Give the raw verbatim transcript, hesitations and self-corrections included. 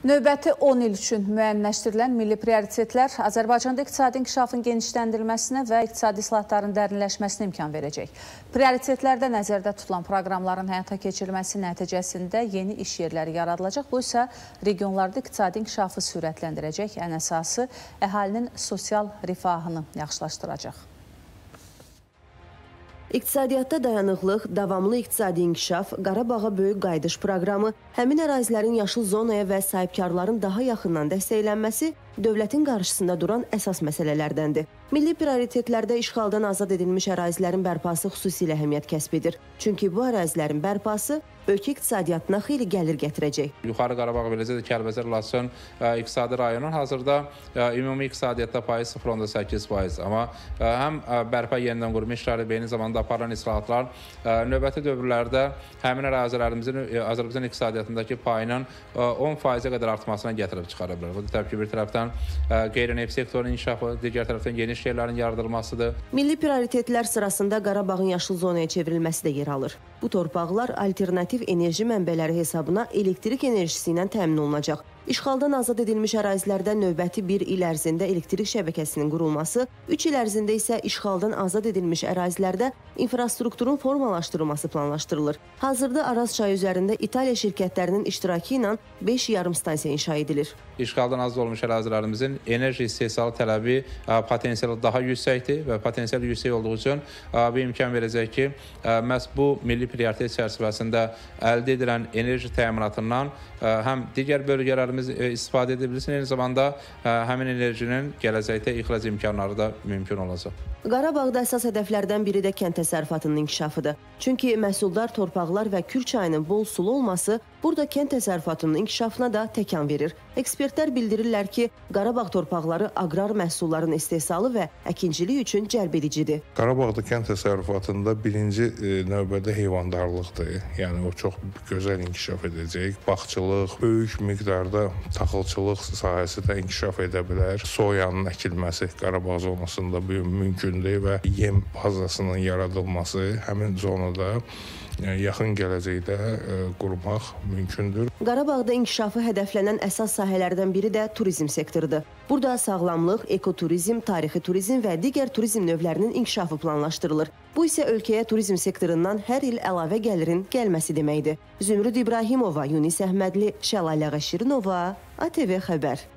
Növbəti on il üçün müəyyənləşdirilən milli prioritetlər Azərbaycanda iqtisadi inkişafın genişləndirilməsinə və iqtisadi islahatların dərinləşməsinə imkan verəcək. Prioritetlərdə nəzərdə tutulan proqramların həyata keçirilməsi nəticəsində yeni iş yerləri yaradılacaq. Bu isə regionlarda iqtisadi inkişafı sürətləndirəcək, ən əsası əhalinin sosial rifahını yaxşılaşdıracaq. İqtisadiyyatda dayanıqlıq, davamlı iqtisadi inkişaf, Qarabağa böyük qayıdış proqramı, həmin ərazilərin yaşıl zonaya və sahibkarların daha yaxından dəstəklənməsi dövlətin qarşısında duran əsas məsələlərdəndir. Milli prioritetlərdə işğaldan azad edilmiş ərazilərin bərpası xüsusilə əhəmiyyət kəsb edir. Çünki bu ərazilərin bərpası ölkə iqtisadiyyatına xeyli gəlir gətirəcək. Yuxarı Qarabağ, eləcə də Kəlbəcər, Laçın iqtisadi rayonun hazırda ümumi iqtisadiyyatda payı sıfır nöqtə səkkiz faiz. Amma həm bərpa yenidən qurma işləri, eyni zamanda aparılan islahatlar növbəti dövrlərdə həmin ərazilərimizin Azərbaycan iqtisadiyyatındakı payının on faizə qədər artmasına gətirib çıxara bilər. Bu da təbii ki, bir tərəfdən qeyri-neft sektorunun inkişafı, digər tərəfdən yeni iş yerlərinin yaradılmasıdır. Milli prioritetlər sırasında Qarabağın yaşıl zonaya çevrilməsi də yer alır. Bu torpaqlar alternativ enerji mənbələri hesabına elektrik enerjisi ilə təmin olunacaq. İşğaldan azad edilmiş ərazilərdə növbəti bir il ərzində elektrik şəbəkəsinin qurulması, üç il ərzində isə işğaldan azad edilmiş ərazilərdə infrastrukturun formalaşdırılması planlaşdırılır. Hazırda Araz çayı üzərində İtaliya şirkətlərinin iştirakı ilə beş yarım stansiya inşa edilir. İşğaldan azad olmuş ərazilərimizin enerji istehsalı tələbi potensialı daha yüksəkdir və potensial yüksək olduğu üçün bir imkan verəcək ki, məhz bu milli prioritet çərçivəsində əldə edilən enerji təminatından həm digər bölgələrimiz istifadə edə bilsin, eyni zamanda həmin enerjinin gələcəkdə ixrac imkanları da mümkün olacaq. Qarabağda əsas hədəflərdən biri də kənd təsərrüfatının inkişafıdır. Çünki məhsuldar torpaqlar və Kür çayının bol sulu olması burada kənd təsərrüfatının inkişafına da təkan verir. Ekspertlər bildirirlər ki, Qarabağ torpaqları aqrar məhsulların istehsalı və əkinçilik üçün cəlb edicidir. Qarabağda kənd təsərrüfatında birinci növbədə heyvandarlıqdır. Yəni o çox gözəl inkişaf edəcək. Bağçılıq, böyük miqdarda taxılçılıq sahəsi də inkişaf edə bilər. Soyanın əkilməsi Qarabağ zonasında mümkündür və yem bazasının yaradılması həmin zonada yaxın gələcəkdə qurmaq mümkündür. Qarabağda inkişafı hədəflənən əsas sahələrdən biri də turizm sektorudur. Burada sağlamlıq, ekoturizm, tarixi turizm və digər turizm növlərinin inkişafı planlaşdırılır. Bu isə ölkəyə turizm sektorundan hər il əlavə gəlirin gəlməsi deməkdir. Zümrüd İbrahimova, Yunis Əhmədli, Şəlalə Qəşirinova, A T V Xəbər.